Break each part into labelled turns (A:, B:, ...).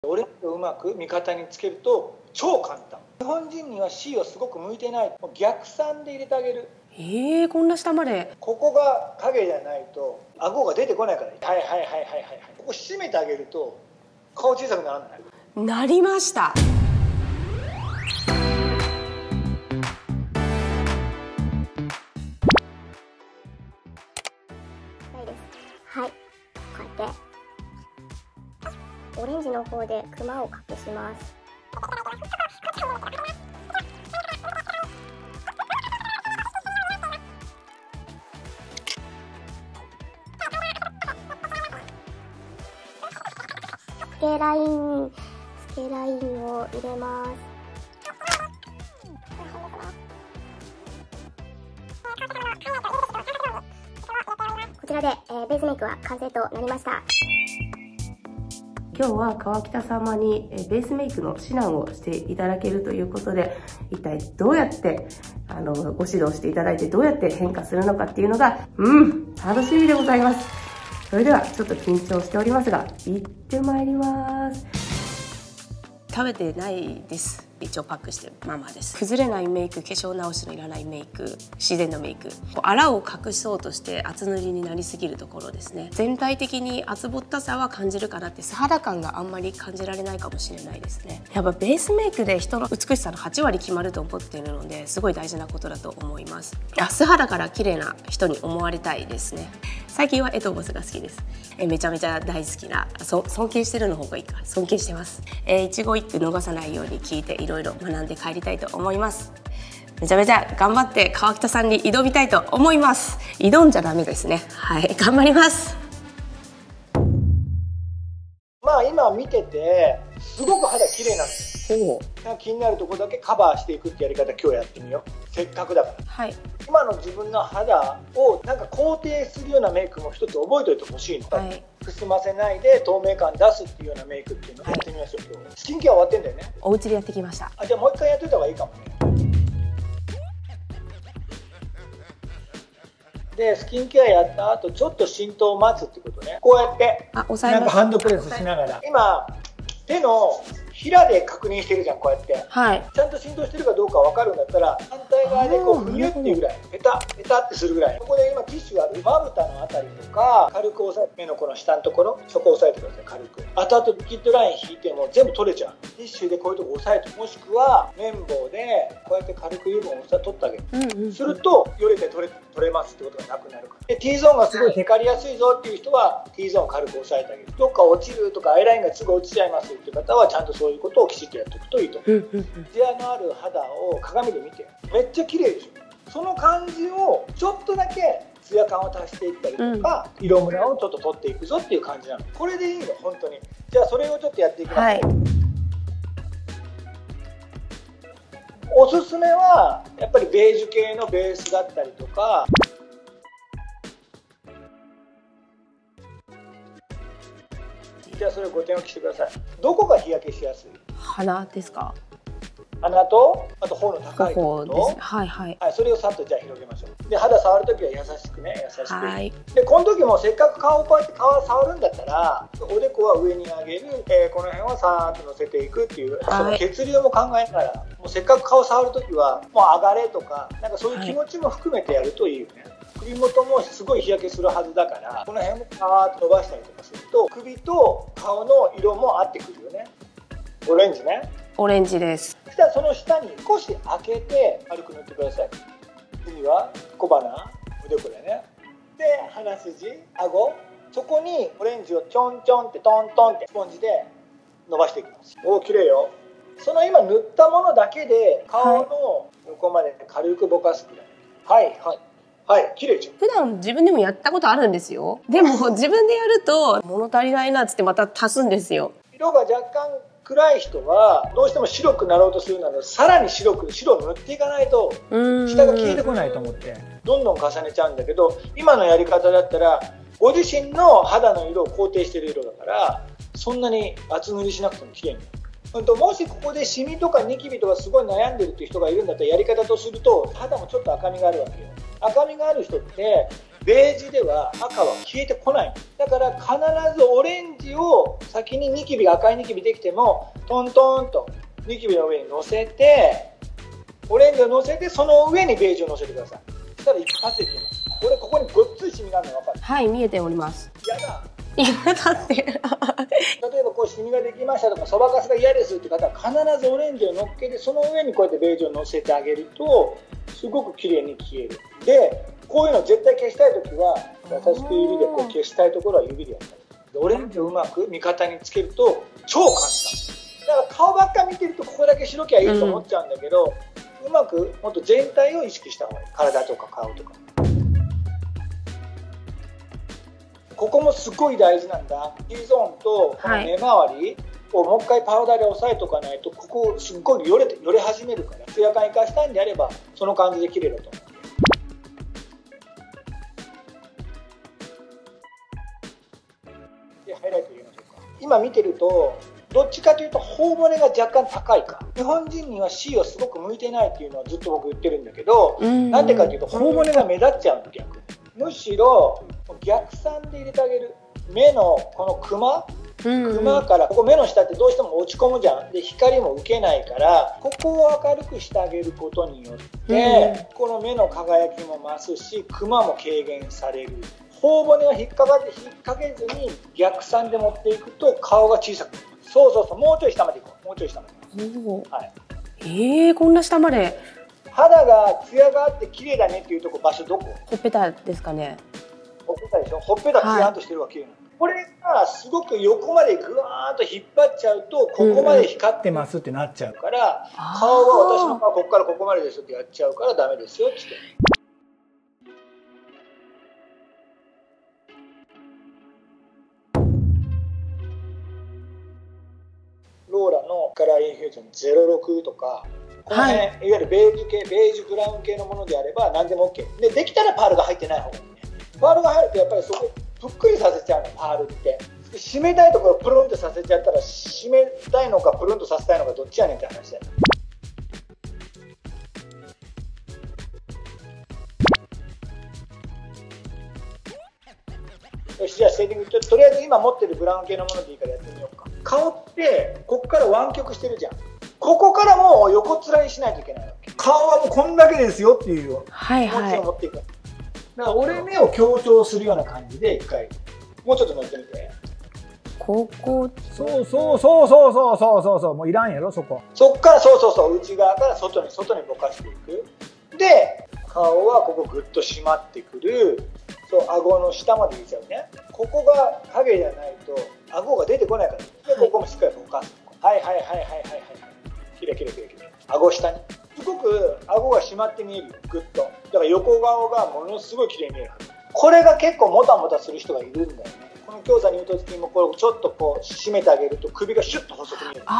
A: オレンジをうまく味方につけると超簡単。日本人には C はすごく向いてない。逆算で入れてあげる。
B: こんな下まで。
A: ここが影じゃないと顎が出てこないから。はいはいはいはいはい。ここ締めてあげると顔小さくならない。
B: なりました。
C: はい、こうやってオレンジの方でクマを隠します。スケラインを入れます。こちらで、ベースメイクは完成となりました。
B: 今日は川北様にベースメイクの指南をしていただけるということで、一体どうやってご指導していただいてどうやって変化するのかっていうのが楽しみでございます。それではちょっと緊張しておりますが行ってまいります。食べてないです。一応パックしてるままです。崩れないメイク、化粧直しのいらないメイク、自然のメイク、あらを隠そうとして厚塗りになりすぎるところですね。全体的に厚ぼったさは感じるかなって、素肌感があんまり感じられないかもしれないですね。やっぱベースメイクで人の美しさの8割決まると思っているので、すごい大事なことだと思います。素肌から綺麗な人に思われたいですね。最近はエトボスが好きです。めちゃめちゃ大好きな、尊敬してるの方がいいか、尊敬してます。一期一句逃さないように聞いていろいろ学んで帰りたいと思います。めちゃめちゃ頑張って川北さんに挑みたいと思います。挑んじゃダメですね。はい、頑張ります。
A: まあ今見ててすごく肌綺麗なのよ。気になるところだけカバーしていくってやり方、今日やってみよう。せっかくだから、はい、今の自分の肌をなんか肯定するようなメイクも一つ覚えておいてほしいの。はい、くすませないで透明感出すっていうようなメイクっていうのをやってみましょう。今日スキンケア終わってんだよね。
B: お家でやってきました。
A: じゃあもう一回やっといた方がいいかもね。でスキンケアやった後ちょっと浸透を待つってことね。こうやってなんかハンドプレスしながら、今手のひらで確認してるじゃん、こうやって、はい、ちゃんと浸透してるかどうか分かるんだったら反対側でこうふにゅっていうぐらいペタペタってするぐらい。ここで今ティッシュがあるまぶたのあたりとか軽く押さえて、目のこの下のところ、そこを押さえてください。軽く後々リキッドライン引いても全部取れちゃう。ティッシュでこういうとこ押さえて、もしくは綿棒でこうやって軽く油分を取ってあげる、するとよれて取れますってことがなくなるから。で T ゾーンがすごいテカりやすいぞっていう人は T ゾーンを軽く押さえてあげる。どっか落ちるとかアイラインがすぐ落ちちゃいますっていう方はちゃんとそういうことをきちっとやっておくといいと思う。ツヤのある肌を鏡で見て、めっちゃ綺麗でしょ。その感じをちょっとだけツヤ感を足していったりとか、色ムラをちょっと取っていくぞっていう感じなの。これでいいの本当に。じゃあそれをちょっとやっていきます。はい、おすすめはやっぱりベージュ系のベースだったりとか、じゃあそれを5点置きしてください。どこが日焼けしやすい？
B: 鼻ですか？
A: 鼻と、あと頬の高いところと、
B: はいはい、
A: それをさっとじゃあ広げましょう。で肌触るときは優しくね、優しく。はい、でこの時もせっかく顔をこうやって触るんだったら、おでこは上に上げる、この辺はさーっと乗せていくっていう、その血流も考えながら、もうせっかく顔触るときはもう上がれとか、なんかそういう気持ちも含めてやるといいよね。首元もすごい日焼けするはずだから、この辺もパーッと伸ばしたりとかすると首と顔の色も合ってくるよね。オレンジね。
B: オレンジです。
A: そしたらその下に少し開けて軽く塗ってください。次は小鼻、腕これね。で鼻筋、顎、そこにオレンジをちょんちょんってトントンってスポンジで伸ばしていきます。おお、綺麗よ。その今塗ったものだけで顔の横まで軽くぼかすくらい。はいはいはい、綺麗じゃん。
B: 普段自分でもやったことあるんですよ。でも自分でやると物足りないなっつってまた足すんですよ。
A: 色が若干暗い人はどうしても白くなろうとするならさらに白を塗っていかないと下が消えてこないと思ってどんどん重ねちゃうんだけど、今のやり方だったらご自身の肌の色を肯定している色だからそんなに厚塗りしなくても綺麗になる。もしここでシミとかニキビとかすごい悩んでるっていう人がいるんだったら、やり方とすると肌もちょっと赤みがあるわけよ。赤みがある人ってベージュでは赤は消えてこない。だから必ずオレンジを先にニキビが赤いニキビできてもトントンとニキビの上に乗せて、オレンジを乗せて、その上にベージュを乗せてください。そしたら一発で消えます。これここにごっついシミがあるの分かる？
B: はい、見えております。
A: やだ。
B: 嫌だって。例
A: えばこうシミができましたとか、そばかすが嫌ですって方は必ずオレンジを乗っけて、その上にこうやってベージュを乗せてあげるとすごく綺麗に消える。でこういうの絶対消したい時は優しく指でこう消したいところは指でやったり、オレンジをうまく味方につけると超簡単。だから顔ばっか見てるとここだけ白きゃいいと思っちゃうんだけど、うまくもっと全体を意識した方がいい。体とか顔とか。ここもすごい大事なんだ。Tゾーンとこの目周りをもう一回パウダーで押さえとかないと、ここすっごいよれ始めるから、ツヤ感生かしたいんであればその感じで綺麗だと思う。でハイライト入れましょうか。今見てるとどっちかというと頬骨が若干高いか。日本人には C はすごく向いてないっていうのはずっと僕言ってるんだけど、なんでかというと頬骨が目立っちゃうの。逆にむしろ逆算で入れてあげる。目のこのクマからここ目の下ってどうしても落ち込むじゃん。で光も受けないから、ここを明るくしてあげることによって、この目の輝きも増すし、クマも軽減される。頬骨が引っ掛けずに逆算で持っていくと顔が小さくなる。そうもうちょい下までいこう。もうちょい下まで。はい。
B: こんな下まで。
A: 肌がツヤがあって綺麗だねっていうとこ場所どこ？
B: ほっぺたですかね。
A: ほっぺたでしょ。ほっぺたツヤっとしてるわけよ。これがすごく横までぐわーっと引っ張っちゃうと、ここまで光ってますってなっちゃうから、顔は私の顔ここからここまでですってやっちゃうからダメですよって。ローラのカラーインフュージョン06とか、この辺、いわゆるベージュ系、ベージュブラウン系のものであれば何でも OK できたらパールが入ってない方がいいね。パールが入るとやっぱりそこぷっくりさせちゃうの。パールって締めたいところをプルンとさせちゃったら、締めたいのかプルンとさせたいのかどっちやねんって話だよ。よし、じゃあシェーディング、とりあえず今持ってるブラウン系のものでいいからやってみようか。顔ってここから湾曲してるじゃん。ここからもう横面にしないといけないわけ。顔はもうこんだけですよっていう気持ちを持っていく。だから折れ目を強調するような感じで一回もうちょっと乗ってみて。
B: ここ
A: そうもういらんやろそこ。そっからそう内側から外にぼかしていく。で顔はここグッと締まってくる。そう顎の下まで入れちゃうね。ここが影じゃないと顎が出てこないから。でここもしっかりぼかす。はいきれい。顎下にすごく顎が締まって見えるよ。グッと。だから横顔がものすごいきれいに見える。これが結構モタモタする人がいるんだよね。この強鎖乳突筋もこれちょっとこう締めてあげると首がシュッと細く見える。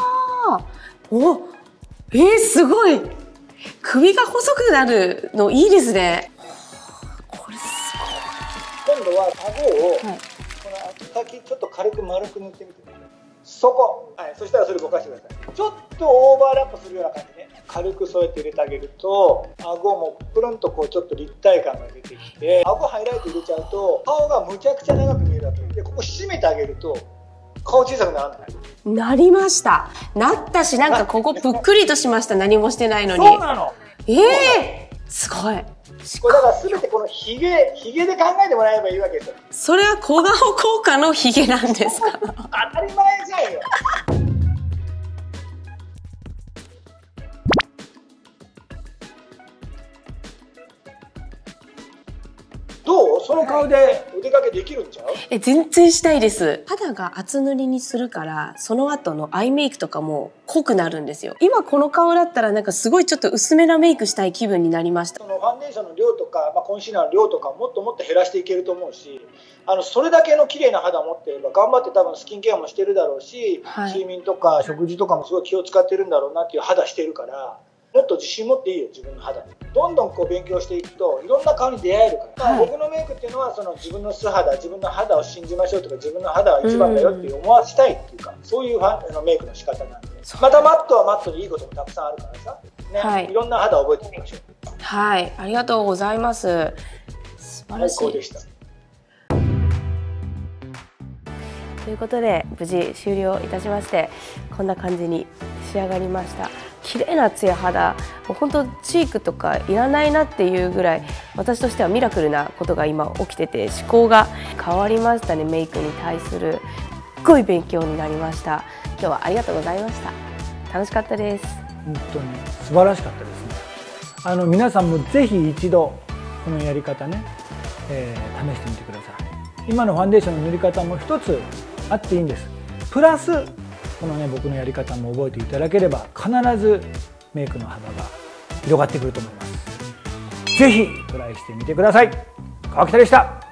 B: すごい。首が細くなるのいいですね。これす
A: ごい。今度は顎を、この先ちょっと軽く丸く塗ってみて。そこ、そしたらそれぼかしてください。ちょっとオーバーラップするような感じね。軽くそうやって入れてあげると、顎もプルンとこうちょっと立体感が出てきて、顎ハイライト入れちゃうと顔がむちゃくちゃ長く見えるわけで、ここ締めてあげると顔小さくならない。
B: なりました。なったし、なんかここぷっくりとしました。何もしてないのに。
A: そうなの。
B: すごい。
A: これだから全てこのヒゲで考えてもらえばいいわけですよ。
B: それは小顔効果のヒゲなんですか？
A: 当たり前じゃんよ。どう？その顔でお出かけできるんちゃう？
B: 全然したいです。肌が厚塗りにするから、その後のアイメイクとかも濃くなるんですよ。今この顔だったらなんかすごいちょっと薄めなメイクしたい気分になりました。
A: そのファンデーションの量とか、コンシーラーの量とかもっと減らしていけると思うし、それだけの綺麗な肌を持っていれば頑張って多分スキンケアもしてるだろうし、睡眠とか食事とかもすごい気を使ってるんだろうなっていう肌してるから、もっと自信持っていいよ。自分の肌にどんどんこう勉強していくといろんな顔に出会えるから、僕のメイクっていうのはその自分の素肌、自分の肌を信じましょうとか、自分の肌は一番だよって思わせたいっていうか、そういうメイクの仕方なんで、またマットはマットでいいこともたくさんあるからさ、いろんな肌を覚えてみましょう。
B: ありがとうございます。素最高でした。ということで無事終了いたしまして、こんな感じに仕上がりました。綺麗なツヤ肌、もう本当チークとかいらないなっていうぐらい、私としてはミラクルなことが今起きてて、思考が変わりましたね。メイクに対するすっごい勉強になりました。今日はありがとうございました。楽しかったです。
A: 本当に素晴らしかったですね。皆さんもぜひ一度このやり方ね、試してみてください。今のファンデーションの塗り方も一つあっていいんです。プラスこのね、僕のやり方も覚えていただければ必ずメイクの幅が広がってくると思います。ぜひトライしてみてください。川北でした。